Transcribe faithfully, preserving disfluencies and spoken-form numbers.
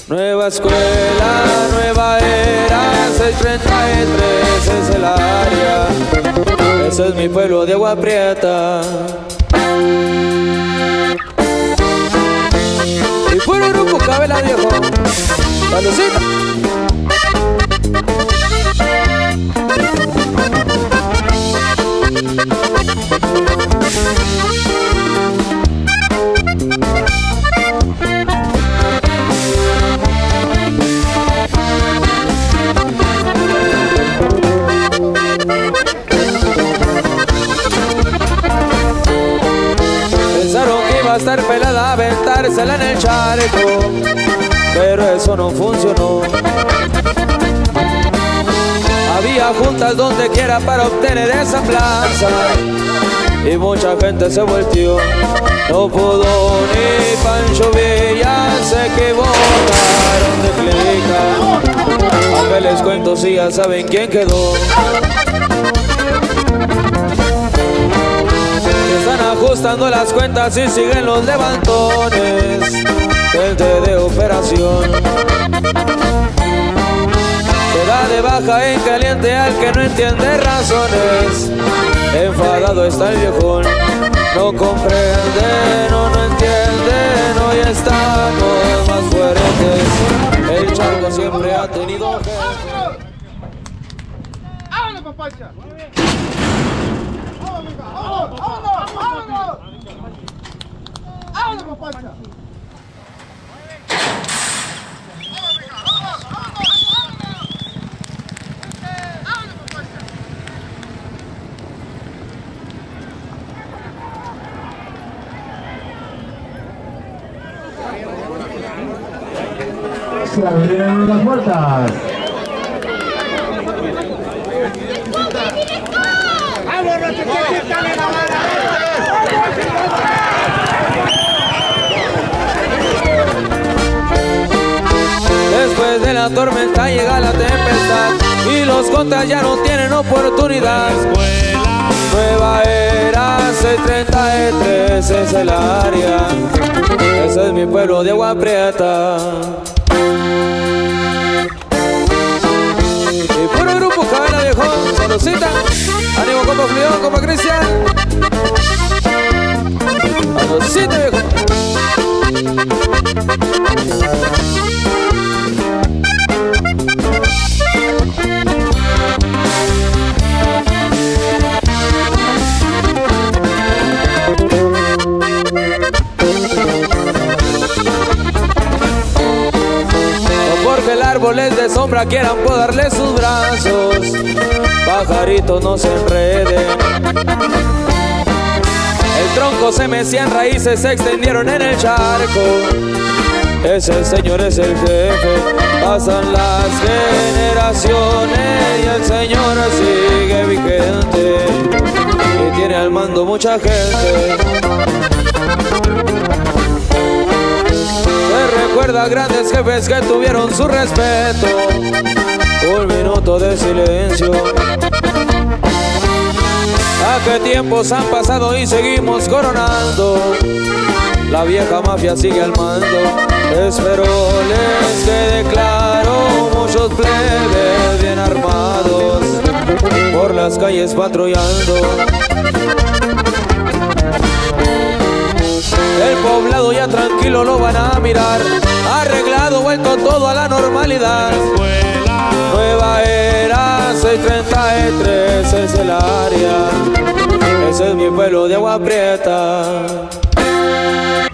Nueva escuela, nueva era, seiscientos treinta y tres es el área. Ese es mi pueblo de Agua Prieta. Y puro grupo Cabela viejo. Salucita. Pensaron que iba a estar pelada, aventársela en el charco, pero eso no funcionó. Había juntas donde quiera para obtener esa plaza y mucha gente se volteó. No pudo ni Pancho Villa, se equivocaron de clica. Aunque les cuento si ya saben quién quedó. Están ajustando las cuentas y siguen los levantones. Gente de operación se da de baja en caliente al que no entiende razones. Enfadado está el viejón, no comprende, no, no entiende, no, ya estamos más fuertes. El charco siempre ha tenido jefe. ¡Vámonos, papacha! ¡Vámonos, vámonos, vámonos! ¡Vámonos, papacha! Se abren las puertas. Después de la tormenta llega la tempestad y los contas ya no tienen oportunidad. Nueva era, seiscientos treinta y tres es el área. Ese es mi pueblo de Agua Prieta. Y puro grupo Cabela viejo, saludcita. Ánimo como Flión, como Cristian. Saludcita viejo. Porque el árbol es de sombra, quieran podarle sus brazos. Pajaritos no se enreden. El tronco se mecía en raíces, se extendieron en el charco. Ese señor es el jefe. Pasan las generaciones y el señor sigue vigente. Y tiene al mando mucha gente. Recuerda grandes jefes que tuvieron su respeto. Un minuto de silencio. ¿A qué tiempos han pasado y seguimos coronando? La vieja mafia sigue al mando. Espero les quede claro, muchos plebes bien armados por las calles patrullando. El poblado ya tranquilo lo van a mirar, arreglado, vuelto todo a la normalidad. Nueva era, seiscientos treinta y tres es el área. Ese es mi pueblo de Agua Prieta.